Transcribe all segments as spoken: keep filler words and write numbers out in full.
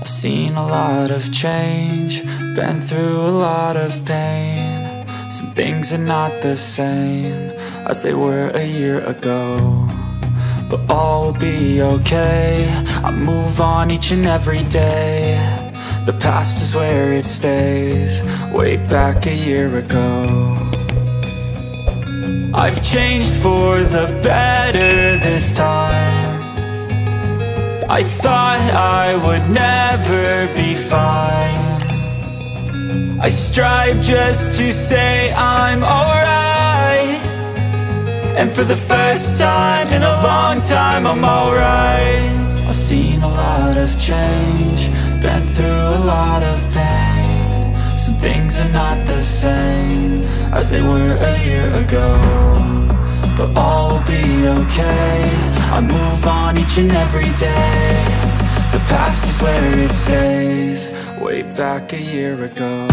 I've seen a lot of change, been through a lot of pain. Some things are not the same as they were a year ago, but all will be okay. I move on each and every day. The past is where it stays, way back a year ago. I've changed for the better this time. I thought I would never be fine. I strive just to say I'm alright, and for the first time in a long time I'm alright. I've seen a lot of change, been through a lot of pain. Some things are not the same as they were a year ago, but all will be okay. I move on each and every day. The past is where it stays, way back a year ago.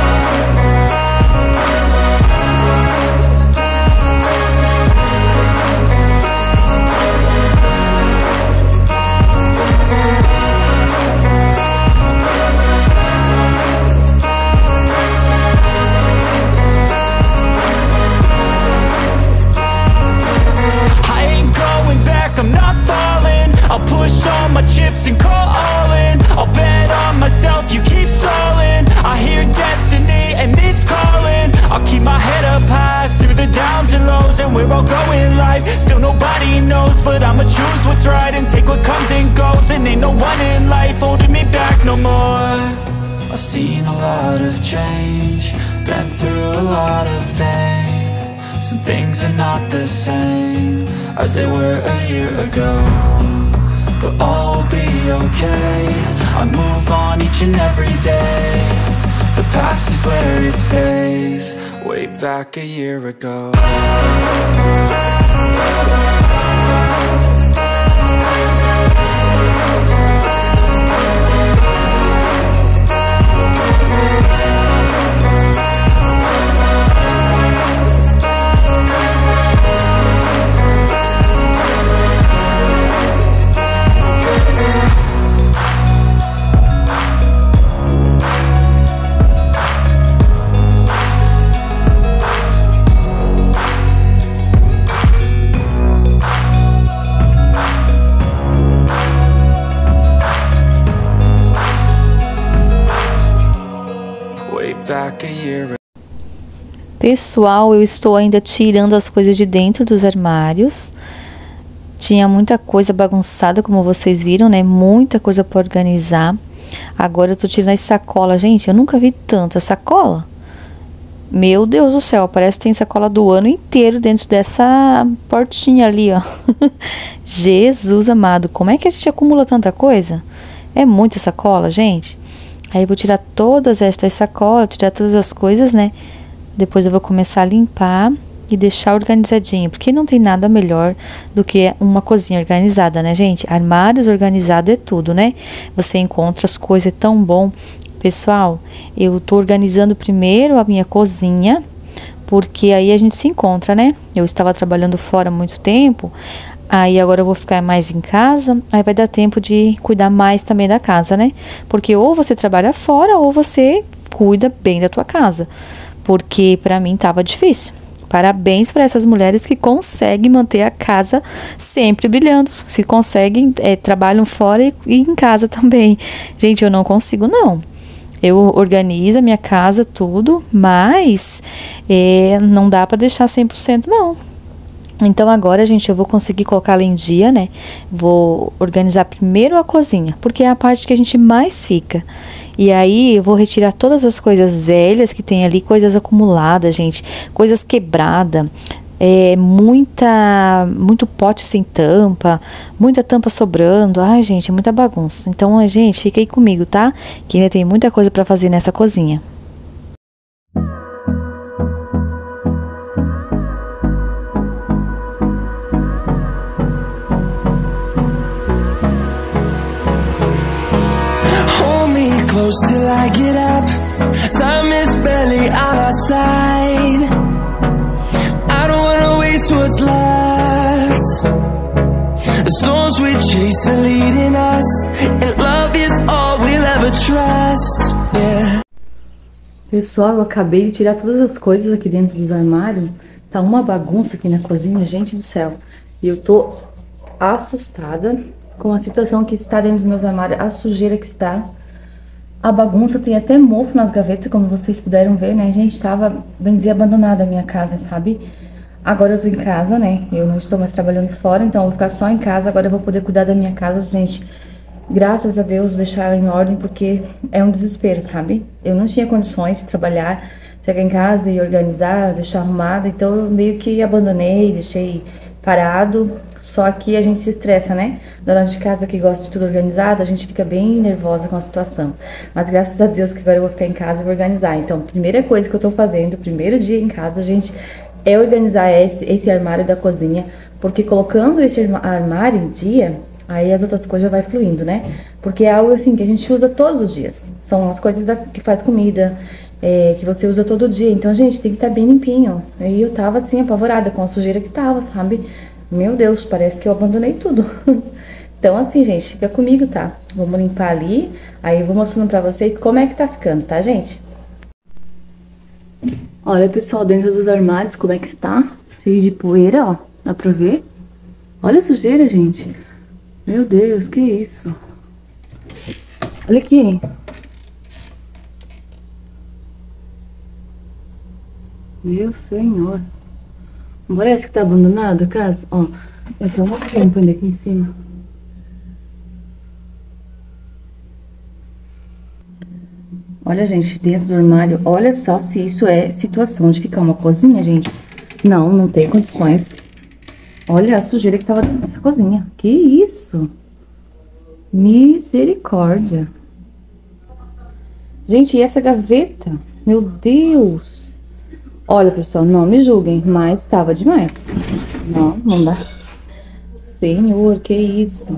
I'm not falling, I'll push all my chips and call all in. I'll bet on myself, you keep stalling. I hear destiny and it's calling. I'll keep my head up high through the downs and lows, and we're all going life. Still nobody knows, but I'ma choose what's right and take what comes and goes. And ain't no one in life holding me back no more. I've seen a lot of change, been through a lot of pain. Some things are not the same as they were a year ago, but all will be okay. I move on each and every day. The past is where it stays, way back a year ago. Pessoal, eu estou ainda tirando as coisas de dentro dos armários. Tinha muita coisa bagunçada, como vocês viram, né? Muita coisa para organizar. Agora eu tô tirando as sacolas. Gente, eu nunca vi tanta sacola. Meu Deus do céu, parece que tem sacola do ano inteiro dentro dessa portinha ali, ó. Jesus amado, como é que a gente acumula tanta coisa? É muita sacola, gente. Aí eu vou tirar todas estas sacolas, tirar todas as coisas, né? Depois eu vou começar a limpar e deixar organizadinho, porque não tem nada melhor do que uma cozinha organizada, né, gente? Armários organizados é tudo, né? Você encontra as coisas, é tão bom. Pessoal, eu tô organizando primeiro a minha cozinha, porque aí a gente se encontra, né? Eu estava trabalhando fora há muito tempo, aí agora eu vou ficar mais em casa, aí vai dar tempo de cuidar mais também da casa, né? Porque ou você trabalha fora, ou você cuida bem da tua casa. Porque pra mim tava difícil. Parabéns para essas mulheres que conseguem manter a casa sempre brilhando. Se conseguem, é, trabalham fora e, e em casa também. Gente, eu não consigo, não. Eu organizo a minha casa, tudo, mas é, não dá para deixar cem por cento, não. Então agora, gente, eu vou conseguir colocar ela em dia, né? Vou organizar primeiro a cozinha, porque é a parte que a gente mais fica. E aí eu vou retirar todas as coisas velhas que tem ali, coisas acumuladas, gente, coisas quebradas, é, muita, muito pote sem tampa, muita tampa sobrando. Ai, gente, é muita bagunça. Então, gente, fica aí comigo, tá? Que ainda tem muita coisa pra fazer nessa cozinha. Close till I get up. Time is barely on our side. I don't wanna waste what's left. The storms we chase are leading us, and love is all we'll Pessoal, eu acabei de tirar todas as coisas aqui dentro dos armários. Tá uma bagunça aqui na cozinha, gente do céu. E eu tô assustada com a situação que está dentro dos meus armários, a sujeira que está. A bagunça, tem até mofo nas gavetas, como vocês puderam ver, né? Gente, tava, bem dizer, abandonada a minha casa, sabe? Agora eu tô em casa, né? Eu não estou mais trabalhando fora, então eu vou ficar só em casa. Agora eu vou poder cuidar da minha casa, gente. Graças a Deus, deixar ela em ordem, porque é um desespero, sabe? Eu não tinha condições de trabalhar, chegar em casa e organizar, deixar arrumada. Então eu meio que abandonei, deixei parado. Só que a gente se estressa, né? Dona de casa que gosta de tudo organizado, a gente fica bem nervosa com a situação. Mas graças a Deus que agora eu vou ficar em casa e vou organizar. Então, primeira coisa que eu tô fazendo, primeiro dia em casa, gente, é organizar esse, esse armário da cozinha. Porque colocando esse armário em dia, aí as outras coisas já vai fluindo, né? Porque é algo assim que a gente usa todos os dias. São as coisas da, que faz comida, é, que você usa todo dia. Então, gente, tem que estar bem limpinho. Aí eu tava assim, apavorada com a sujeira que tava, sabe? Meu Deus, parece que eu abandonei tudo. Então, assim, gente, fica comigo, tá? Vamos limpar ali, aí eu vou mostrando pra vocês como é que tá ficando, tá, gente? Olha, pessoal, dentro dos armários, como é que está? Cheio de poeira, ó. Dá pra ver? Olha a sujeira, gente. Meu Deus, que isso? Olha aqui. Meu Senhor. Não parece que tá abandonada a casa? Ó, eu tenho uma tampa ainda aqui em cima. Olha, gente, dentro do armário, olha só se isso é situação de ficar uma cozinha, gente. Não, não tem condições. Olha a sujeira que tava dentro dessa cozinha. Que isso? Misericórdia. Gente, e essa gaveta? Meu Deus. Olha, pessoal, não me julguem, mas tava demais. Não, não dá. Senhor, que isso?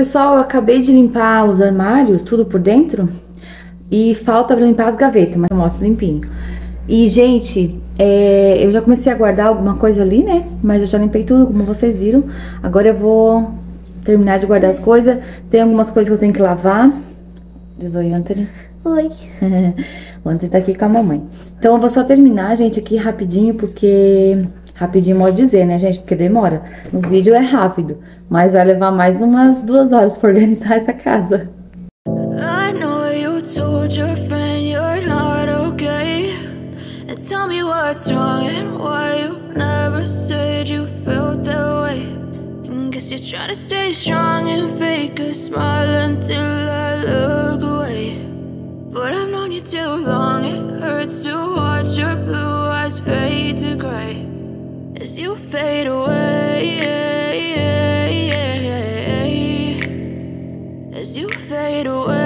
Pessoal, eu acabei de limpar os armários, tudo por dentro. E falta pra limpar as gavetas, mas eu mostro limpinho. E, gente, é, eu já comecei a guardar alguma coisa ali, né? Mas eu já limpei tudo, como vocês viram. Agora eu vou terminar de guardar as coisas. Tem algumas coisas que eu tenho que lavar. Diz oi, Anthony. Oi. O Anthony tá aqui com a mamãe. Então eu vou só terminar, gente, aqui rapidinho, porque... Rapidinho pode dizer, né, gente? Porque demora. No vídeo é rápido, mas vai levar mais umas duas horas pra organizar essa casa. I know you told your friend you're not okay. And tell me what's wrong and why you never said you felt that way. And guess you're trying to stay strong and fake a smile until I look away. But I've known you too long, it hurts to watch your blue eyes fade to gray as you fade away, as you fade away.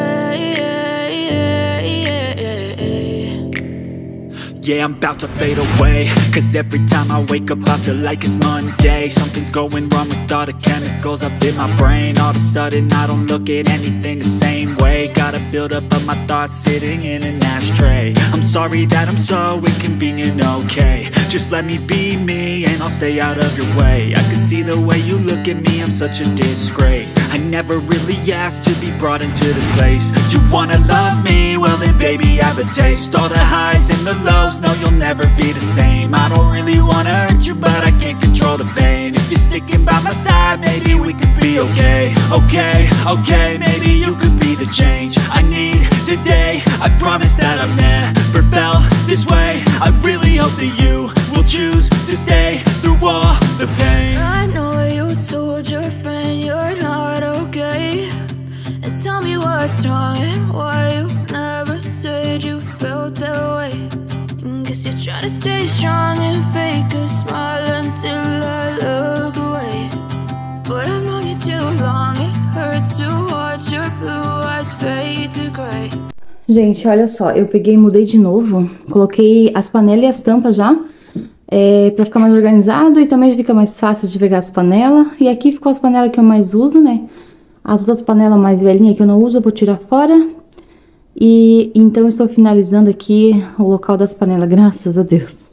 Yeah, I'm about to fade away, cause every time I wake up I feel like it's Monday. Something's going wrong with all the chemicals up in my brain. All of a sudden I don't look at anything the same way. Gotta build up of my thoughts sitting in an ashtray. I'm sorry that I'm so inconvenient, okay. Just let me be me and I'll stay out of your way. I can see the way you look at me, I'm such a disgrace. I never really asked to be brought into this place. You wanna love me? Well then baby I have a taste. All the highs and the lows, no you'll never be the same. I don't really wanna hurt you but I can't control the pain. If you're sticking by my side maybe we could be okay. Okay, okay, maybe you could be the change I need today. I promise that I've never felt this way. I really hope that you will choose to stay through all the pain. I know you told your friend you're not okay. And tell me what's wrong and why you never said you felt that way. And guess you're trying to stay strong and fake a smile until I look away. But I've known you too long, it hurts to watch your blue eyes fade to gray. Gente, olha só, eu peguei e mudei de novo. Coloquei as panelas e as tampas já. É, pra ficar mais organizado e também fica mais fácil de pegar as panelas. E aqui ficou as panelas que eu mais uso, né? As duas panelas mais velhinhas que eu não uso, eu vou tirar fora. E então eu estou finalizando aqui o local das panelas, graças a Deus.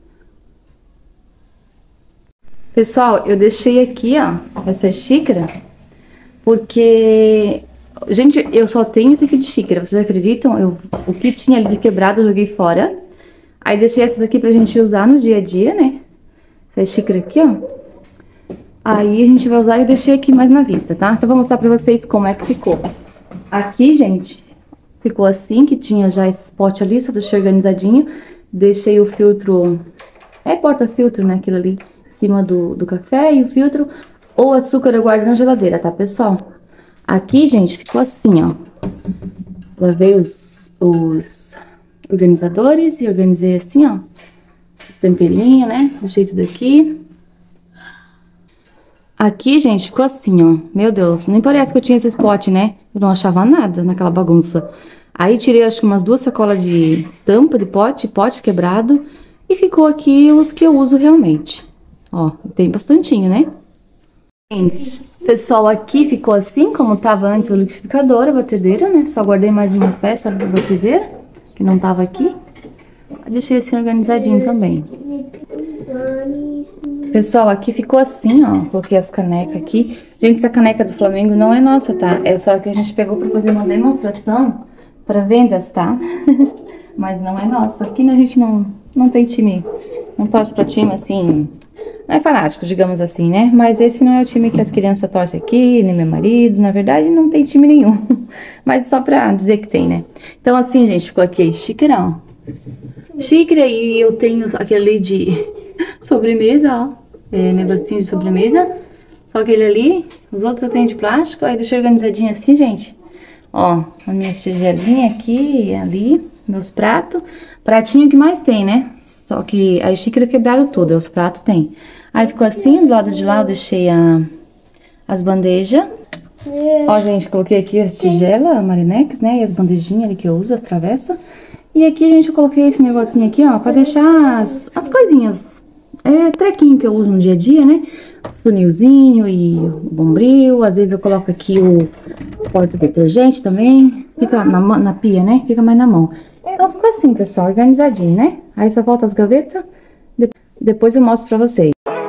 Pessoal, eu deixei aqui, ó, essa xícara, porque... Gente, eu só tenho esse aqui de xícara, vocês acreditam? Eu, o que tinha ali de quebrado eu joguei fora. Aí deixei essas aqui pra gente usar no dia a dia, né? Essa xícara aqui, ó. Aí a gente vai usar e eu deixei aqui mais na vista, tá? Então eu vou mostrar pra vocês como é que ficou. Aqui, gente, ficou assim, que tinha já esse pote ali, só deixei organizadinho. Deixei o filtro, é porta-filtro, né? Aquilo ali, em cima do, do café e o filtro. Ou açúcar eu guardo na geladeira, tá, pessoal? Aqui, gente, ficou assim, ó. Lavei os... os organizadores e organizei assim, ó, os temperinhos, né, do jeito daqui. Aqui, gente, ficou assim, ó, meu Deus, nem parece que eu tinha esse pote, né, eu não achava nada naquela bagunça. Aí tirei, acho que umas duas sacolas de tampa de pote, pote quebrado, e ficou aqui os que eu uso realmente. Ó, tem bastantinho, né. Gente, pessoal, aqui ficou assim, como tava antes o liquidificador, a batedeira, né, só guardei mais uma peça da batedeira que não tava aqui. Deixei assim organizadinho também. Pessoal, aqui ficou assim, ó. Coloquei as canecas aqui. Gente, essa caneca do Flamengo não é nossa, tá? É só que a gente pegou pra fazer uma demonstração pra vendas, tá? Mas não é nossa. Aqui a gente não, não tem time, não torce pra time assim... Não é fanático, digamos assim, né? Mas esse não é o time que as crianças torcem aqui, nem meu marido. Na verdade, não tem time nenhum. Mas só pra dizer que tem, né? Então, assim, gente, ficou aqui xícara, ó. Xícara e eu tenho aquele de sobremesa, ó. É, negocinho de sobremesa. Só aquele ali. Os outros eu tenho de plástico. Aí deixei organizadinho assim, gente. Ó, a minha tigelinha aqui e ali. Meus pratos. Pratinho que mais tem, né? Só que as xícaras quebraram tudo, os pratos tem. Aí ficou assim, do lado de lá eu deixei a, as bandejas. Ó, gente, coloquei aqui as tigelas, a marinex, né? E as bandejinhas ali que eu uso, as travessas. E aqui, gente, eu coloquei esse negocinho aqui, ó, pra deixar as, as coisinhas, é, trequinho que eu uso no dia a dia, né? os funilzinhos e o bombril. Às vezes eu coloco aqui o porta-detergente também. Fica na, na pia, né? Fica mais na mão. Então fica assim, pessoal, organizadinho, né? Aí só volta as gavetas. De, depois eu mostro pra vocês.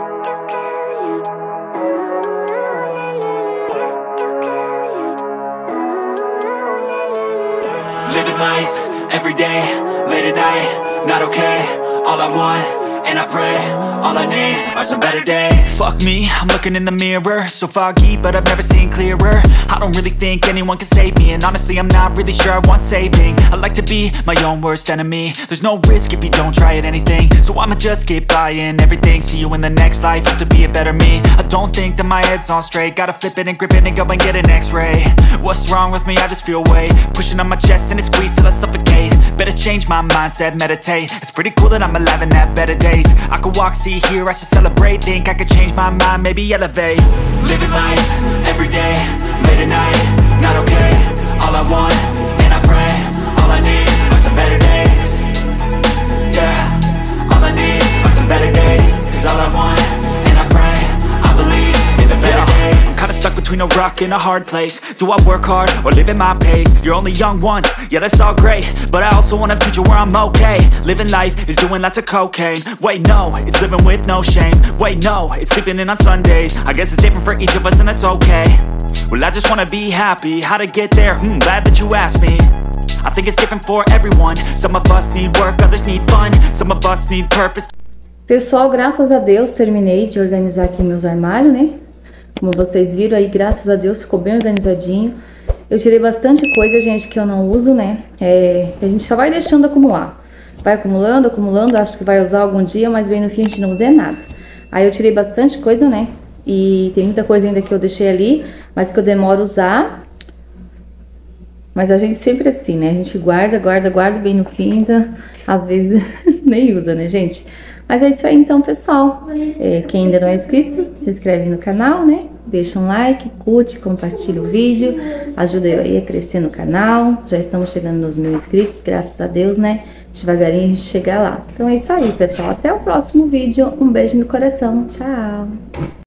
Living life, every day, late at night, not okay. All I want, and I pray, all I need are some better days. Fuck me, I'm looking in the mirror, so foggy, but I've never seen clearer. I don't really think anyone can save me, and honestly I'm not really sure I want saving. I like to be my own worst enemy. There's no risk if you don't try at anything, so I'ma just keep buying everything. See you in the next life, have to be a better me. I don't think that my head's on straight, gotta flip it and grip it and go and get an x-ray. What's wrong with me? I just feel weight pushing on my chest and it squeezes till I suffocate. Better change my mindset, meditate. It's pretty cool that I'm alive and have better days. I could walk, see, hear, I should celebrate. Think I could change my mind, maybe elevate. Living life, every day, late at night, not okay. All I want, and I pray, all I need are some better days. Yeah, all I need are some better days. Cause all I want, and I pray, I believe in the better days. I'm kinda stuck between a rock and a hard place. Do I work hard or live at my pace? You're only young once, yeah that's all great, but I also want a future where I'm okay. Living life is doing lots of cocaine. Wait no, it's living with no shame. Wait no, it's sleeping in on Sundays. I guess it's different for each of us and that's okay. Well I just wanna be happy, how to get there? Hmm, glad that you asked me. I think it's different for everyone. Some of us need work, others need fun. Some of us need purpose. Pessoal, graças a Deus terminei de organizar aqui meus armários, né? Como vocês viram aí, graças a Deus ficou bem organizadinho. Eu tirei bastante coisa, gente, que eu não uso, né? É, a gente só vai deixando acumular. Vai acumulando, acumulando, acho que vai usar algum dia, mas bem no fim a gente não usa nada. Aí eu tirei bastante coisa, né? E tem muita coisa ainda que eu deixei ali, mas que eu demoro a usar. Mas a gente sempre assim, né? A gente guarda, guarda, guarda bem no fim, ainda às vezes nem usa, né, gente? Mas é isso aí então, pessoal. É, quem ainda não é inscrito, se inscreve no canal, né? Deixa um like, curte, compartilha o vídeo. Ajuda eu aí a crescer no canal. Já estamos chegando nos mil inscritos, graças a Deus, né? Devagarinho a gente chega lá. Então é isso aí, pessoal. Até o próximo vídeo. Um beijo no coração. Tchau!